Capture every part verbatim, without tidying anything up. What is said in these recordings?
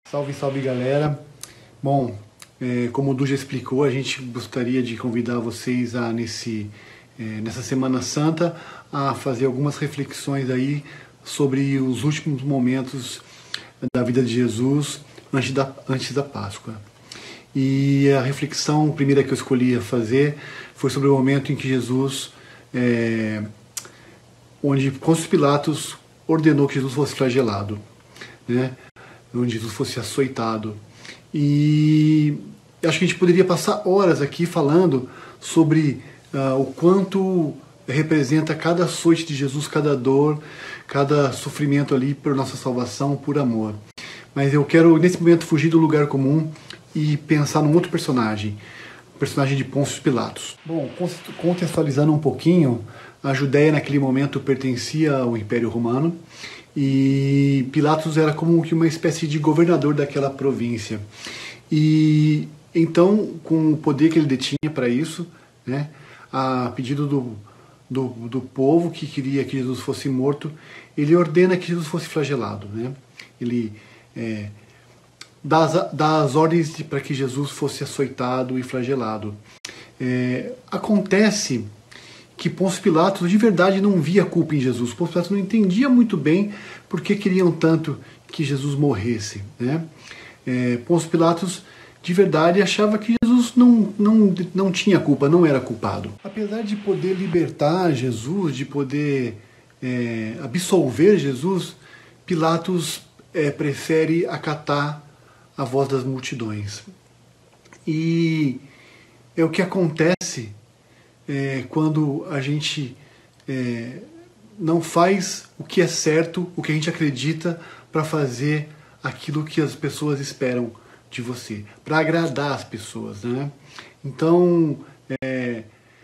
Salve, salve galera! Bom, é, como o Du já explicou, a gente gostaria de convidar vocês a, nesse, é, nessa Semana Santa a fazer algumas reflexões aí sobre os últimos momentos da vida de Jesus antes da, antes da Páscoa. E a reflexão primeira que eu escolhi fazer foi sobre o momento em que Jesus, é, onde Pôncio Pilatos ordenou que Jesus fosse flagelado, né? Onde Jesus fosse açoitado. E acho que a gente poderia passar horas aqui falando sobre uh, o quanto representa cada açoite de Jesus, cada dor, cada sofrimento ali por nossa salvação, por amor. Mas eu quero, nesse momento, fugir do lugar comum e pensar num outro personagem, o personagem de Pôncio Pilatos. Bom, contextualizando um pouquinho, a Judéia naquele momento pertencia ao Império Romano, e Pilatos era como que uma espécie de governador daquela província. E então, com o poder que ele detinha para isso, né, a pedido do, do, do povo que queria que Jesus fosse morto, ele ordena que Jesus fosse flagelado, né? Ele é, dá, as, dá as ordens para que Jesus fosse açoitado e flagelado. É, acontece que Pôncio Pilatos de verdade não via culpa em Jesus. Pôncio Pilatos não entendia muito bem por que queriam tanto que Jesus morresse, né? É, Pôncio Pilatos de verdade achava que Jesus não, não, não tinha culpa, não era culpado. Apesar de poder libertar Jesus, de poder é, absolver Jesus, Pilatos é, prefere acatar a voz das multidões. E é o que acontece É, quando a gente é, não faz o que é certo, o que a gente acredita, para fazer aquilo que as pessoas esperam de você, para agradar as pessoas, né? Então, é,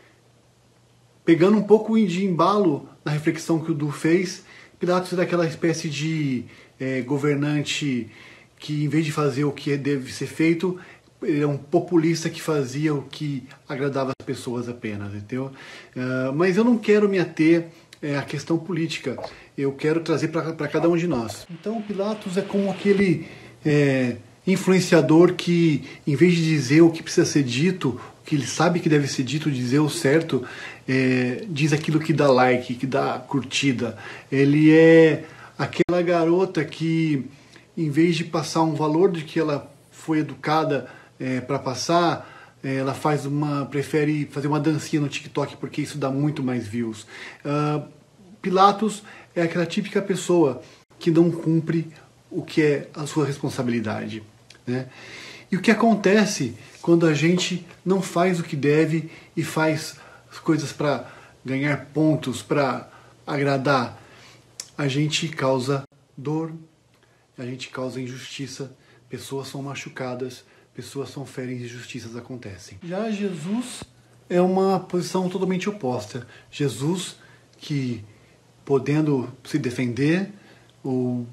pegando um pouco de embalo na reflexão que o Du fez, Pilatos era aquela espécie de é, governante que, em vez de fazer o que deve ser feito, ele é um populista que fazia o que agradava as pessoas apenas, entendeu? Uh, mas eu não quero me ater é, à questão política, eu quero trazer para cada um de nós. Então Pilatos é como aquele é, influenciador que, em vez de dizer o que precisa ser dito, o que ele sabe que deve ser dito, dizer o certo, é, diz aquilo que dá like, que dá curtida. Ele é aquela garota que, em vez de passar um valor de que ela foi educada É, para passar, é, ela faz uma, prefere fazer uma dancinha no TikTok porque isso dá muito mais views. Uh, Pilatos é aquela típica pessoa que não cumpre o que é a sua responsabilidade, né? E o que acontece quando a gente não faz o que deve e faz as coisas para ganhar pontos, para agradar? A gente causa dor, a gente causa injustiça, pessoas são machucadas, pessoas são feridas e injustiças acontecem. Já Jesus é uma posição totalmente oposta. Jesus que, podendo se defender, ou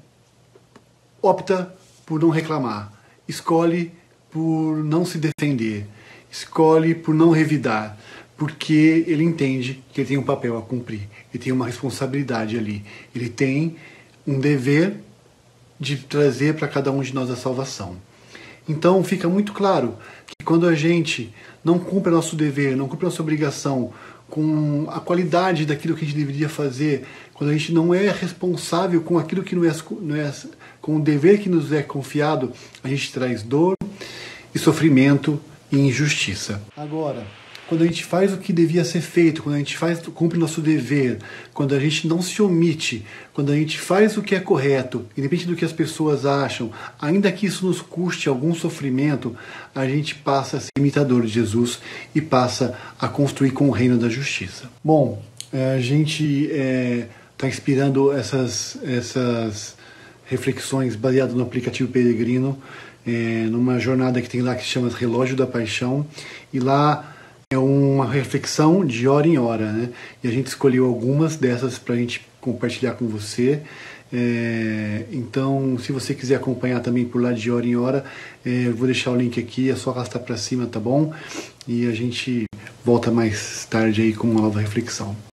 opta por não reclamar, escolhe por não se defender, escolhe por não revidar, porque ele entende que ele tem um papel a cumprir, ele tem uma responsabilidade ali, ele tem um dever de trazer para cada um de nós a salvação. Então fica muito claro que quando a gente não cumpre nosso dever, não cumpre nossa obrigação com a qualidade daquilo que a gente deveria fazer, quando a gente não é responsável com aquilo que não é, não é com o dever que nos é confiado, a gente traz dor e sofrimento e injustiça. Agora, quando a gente faz o que devia ser feito, quando a gente faz, cumpre nosso dever, quando a gente não se omite, quando a gente faz o que é correto, independente do que as pessoas acham, ainda que isso nos custe algum sofrimento, a gente passa a ser imitador de Jesus e passa a construir com o reino da justiça. Bom, a gente está é, inspirando essas, essas reflexões baseadas no aplicativo Peregrino, é, numa jornada que tem lá que se chama Relógio da Paixão, e lá é uma reflexão de hora em hora, né? E a gente escolheu algumas dessas para a gente compartilhar com você. É, então, se você quiser acompanhar também por lá de hora em hora, é, eu vou deixar o link aqui, é só arrastar para cima, tá bom? E a gente volta mais tarde aí com uma nova reflexão.